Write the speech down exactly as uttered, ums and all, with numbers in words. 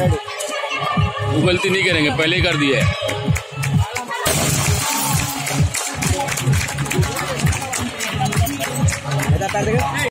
वो गलती नहीं करेंगे, पहले ही कर दिया है।